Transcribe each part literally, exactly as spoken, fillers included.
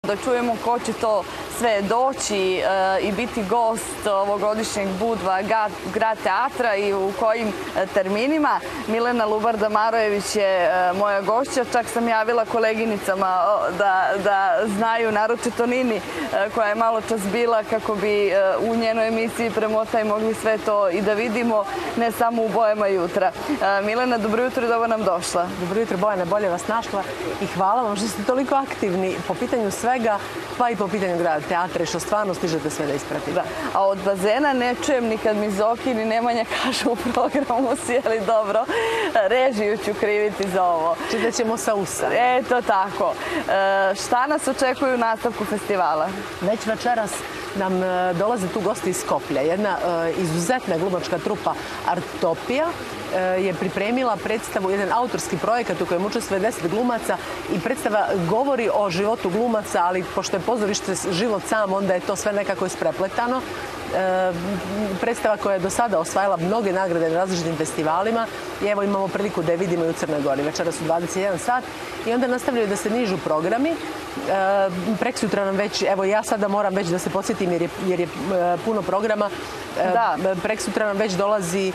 da čujemo ko će to sve doći i biti gost ovogodišnjeg Budva Grad teatra i u kojim terminima. Milena Lubar-Damarojević je moja gošća, čak sam javila koleginicama da znaju, naročito Nini koja je malo čas bila, kako bi u njenoj emisiji Premotaj mogli sve to i da vidimo, ne samo u bojama jutra. Milena, dobro jutro i dobro nam došla. Dobro jutro, Bojana, bolje vas našla i hvala vam što ste toliko aktivni po pitanju svega, pa i po pitanju Grada teatra i što stvarno stižete sve da ispratite. A od bazena ne čujem ni kad mi Zoki ni Nemanja kažu u programu sjeli dobro. Režiju ću kriviti za ovo. Čitat ćemo sa usa. Eto tako. Šta nas očekuju u nastavku festivala? Već večeras nam dolaze tu gosti iz Skoplja. Jedna izuzetna glumačka trupa Artopija je pripremila predstavu, jedan autorski projekat u kojem učestvuje deset glumaca i predstava govori o životu glumaca, ali pošto je pozorište život sam, onda je to sve nekako isprepletano. Predstava koja je do sada osvajala mnoge nagrade na različitim festivalima i evo imamo priliku da je vidimo i u Crnoj Gori. Večera su dvadeset jedan sat i onda nastavljaju da se nižu programi. Preksutra nam već, evo ja sada moram već da se podsjetim jer je puno programa. Preksutra nam već dolazi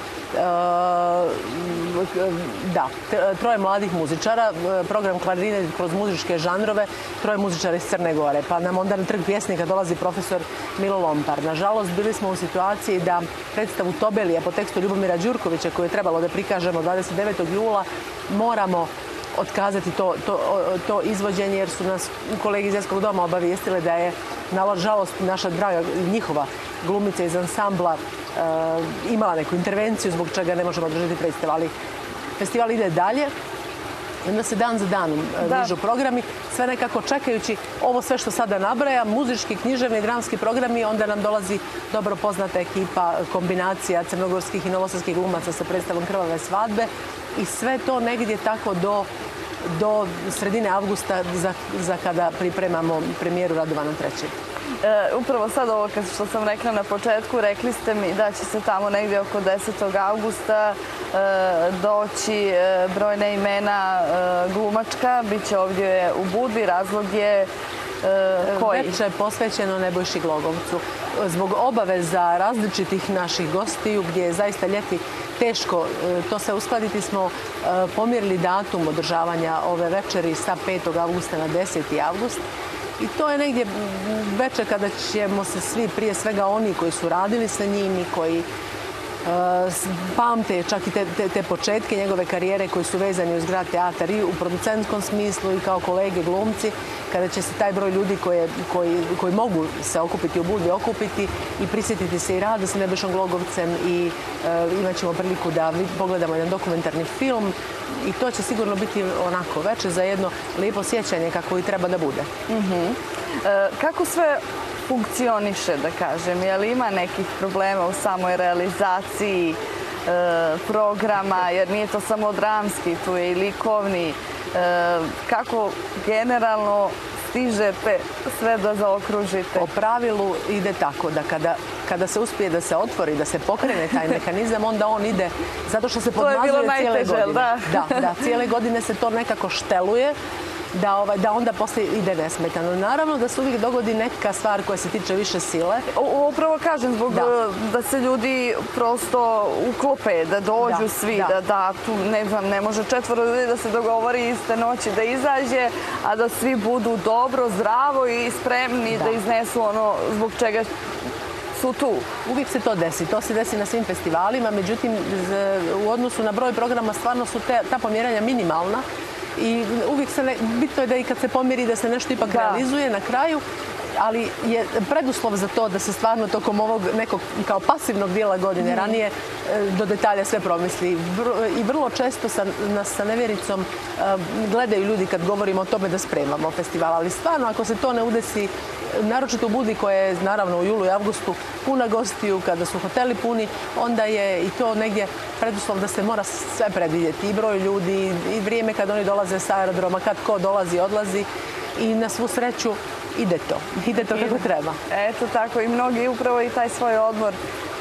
da, troje mladih muzičara, program Klarine kroz muzičke žanrove, troje muzičara iz Crne Gore. Pa nam onda na Trg pjesnika dolazi profesor Milo Lompar. Nažalost, bili smo u situaciji da predstavu Tobelija po tekstu Ljubomira Đurkovića koju je trebalo da prikažemo dvadeset devetog jula moramo otkazati to izvođenje jer su nas kolegi iz Esskog doma obavijestile da je, nažalost, naša draga njihova glumica iz ansambla imala neku intervenciju zbog čega ne možemo održati predstavu. Ali festival ide dalje. Onda se dan za danom nižu programi, sve nekako čekajući ovo sve što sada nabrajam, muzički, književni, dramski programi, onda nam dolazi dobro poznata ekipa, kombinacija crnogorskih i novosadskih glumaca sa predstavom Krvave svadbe i sve to negdje tako do sredine avgusta za kada pripremamo premijeru Radovana trećeg. Upravo sad ovo što sam rekla na početku, rekli ste mi da će se tamo negdje oko desetog avgusta doći brojna imena glumačka, bit će ovdje u Budvi, razlog je koji? Veče je posvećeno Nebojši Glogovcu. Zbog obaveza različitih naših gostiju gdje je zaista ljeti teško to se uskladiti, smo pomjerili datum održavanja ove večeri sa petog avgusta na deseti avgust. I to je negdje večer kada ćemo se svi, prije svega oni koji su radili sa njim i koji pamte čak i te početke njegove karijere koji su vezani uz Grad teatar i u producentskom smislu i kao kolege glumci, kada će se taj broj ljudi koji mogu se okupiti u Budvi okupiti i prisjetiti se i rada sa Nebojšom Glogovcem i imat ćemo priliku da pogledamo jedan dokumentarni film i to će sigurno biti onako večer za jedno lijepo sjećanje kako i treba da bude. Kako sve funkcioniše, da kažem? Je li ima nekih problema u samoj realizaciji programa, jer nije to samo dramski, tu je i likovni. Kako generalno stižete sve da zaokružite? Po pravilu ide tako da kada se uspije da se otvori, da se pokrene taj mehanizam, onda on ide zato što se podmazuje cijele godine. Da, da, cijele godine se to nekako šteluje da onda poslije ide nesmetano. Naravno da se uvijek dogodi neka stvar koja se tiče više sile. Upravo kažem, zbog da se ljudi prosto uklope, da dođu svi, da tu, ne znam, ne može četvoro ljudi da se dogovori iste noći da izađe, a da svi budu dobro, zdravo i spremni da iznesu ono zbog čega su tu. Uvijek se to desi. To se desi na svim festivalima, međutim, u odnosu na broj programa stvarno su ta pomjeranja minimalna. I uvijek se, bitno je da i kad se pomjeri da se nešto ipak realizuje na kraju, ali je preduslov za to da se stvarno tokom ovog nekog kao pasivnog dijela godine ranije do detalja sve promisli. I vrlo često nas sa nevjericom gledaju ljudi kad govorimo o tome da spremamo festival, ali stvarno ako se to ne udesi, naročito u Budvi koja je naravno u julu i avgustu puna gostiju, kada su hoteli puni, onda je i to negdje preduslov da se mora sve predvidjeti, i broj ljudi, i vrijeme kad oni dolaze sa aerodroma, kad ko dolazi, odlazi i na svu sreću ide to. Ide to kako treba. Eto tako, i mnogi upravo i taj svoj odmor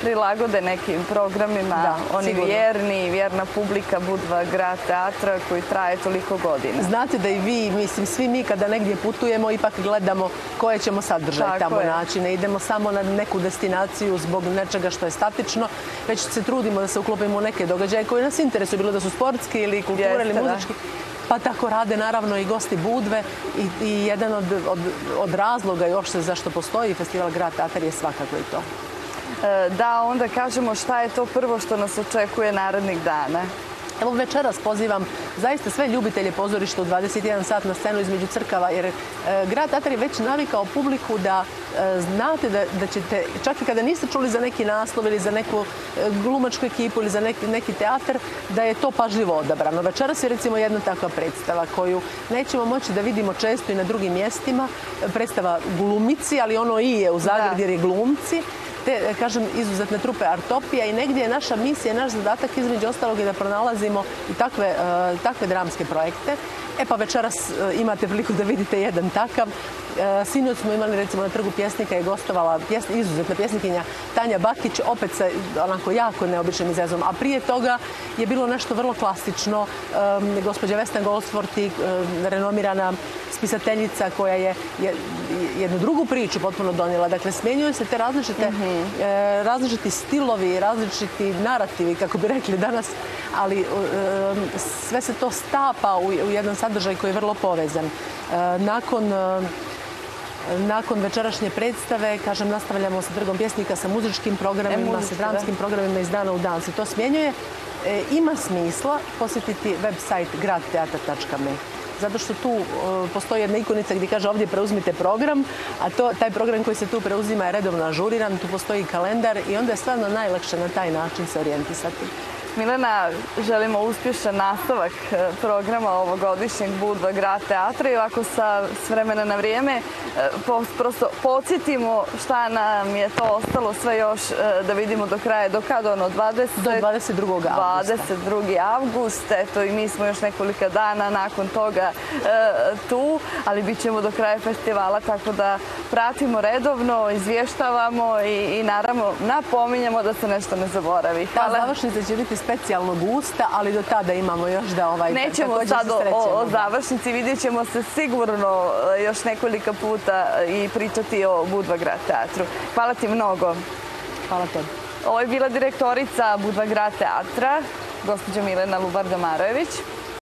prilagode nekim programima, Da, oni sigurno. vjerni, vjerna publika Budva grad teatra koji traje toliko godina. Znate da i vi, mislim, svi mi kada negdje putujemo ipak gledamo koje ćemo sadržaje Tako tamo je. naći. Ne idemo samo na neku destinaciju zbog nečega što je statično, već se trudimo da se uklopimo u neke događaje koji nas interesuju, bilo da su sportski ili kultura Jeste, ili da. muzički. Pa tako rade naravno i gosti Budve i, i jedan od, od, od razloga još zašto postoji festival Grad teatar je svakako i to. E, Da, onda kažemo šta je to prvo što nas očekuje narednih dana. Evo večeras pozivam zaista sve ljubitelje pozorišta u dvadeset jedan sat na scenu između crkava, jer e, Grad teatar je već navikao publiku da e, znate da, da ćete, čak i kada niste čuli za neki naslov ili za neku e, glumačku ekipu ili za neki, neki teatar, da je to pažljivo odabrano. Večeras je recimo jedna takva predstava koju nećemo moći da vidimo često i na drugim mjestima. Predstava Glumici, ali ono i je u Zagradi jer je glumci. Te, kažem, izuzetne trupe Artopija i negdje je naša misija, naš zadatak između ostalog je da pronalazimo i takve, e, takve dramske projekte. E pa večeras e, imate priliku da vidite jedan takav. E, sinoć smo imali recimo na Trgu pjesnika je gostovala pjes, izuzetna pjesnikinja Tanja Bakić, opet sa onako jako neobičnim izrazom. A prije toga je bilo nešto vrlo klasično. E, gospođa Vesna Goldsworthy, e, renomirana spisateljica koja je, je jednu drugu priču potpuno donijela. Dakle, smjenjuju se te različite, mm-hmm. e, različiti stilovi, različiti narativi, kako bi rekli danas, ali e, sve se to stapa u, u jedan sadržaj koji je vrlo povezan. E, nakon e, Nakon večerašnje predstave, kažem, nastavljamo sa Trgom pjesnika, sa muzičkim programima, e, sa dramskim programima iz dana u dan. Se to smjenjuje. E, ima smisla posjetiti website grad teatar tačka me. Zato što tu uh, postoji jedna ikonica gdje kaže ovdje preuzmite program, a to, taj program koji se tu preuzima je redovno ažuriran, tu postoji kalendar i onda je stvarno najlakše na taj način se orijentisati. Milena, želimo uspješan nastavak programa ovogodišnjeg Budva grad teatra i ovako sa s vremena na vrijeme prosto podsjetimo šta nam je to ostalo sve još da vidimo do kraja, do kada ono, dvadeset do dvadeset drugog avgusta. dvadeset drugi avgust, eto i mi smo još nekoliko dana nakon toga tu, ali bit ćemo do kraja festivala, tako da pratimo redovno, izvještavamo i, i naravno napominjemo da se nešto ne zaboravi. Ta završnica će biti specijalno gusta, ali do tada imamo još da ovaj... Nećemo sad o, o završnici, vidjet ćemo se sigurno još nekoliko puta i pričati o Budva grad teatru. Hvala ti mnogo. Hvala tebi. Ovo je bila direktorica Budva grad teatra, gospođa Milena Lubarda Marojević.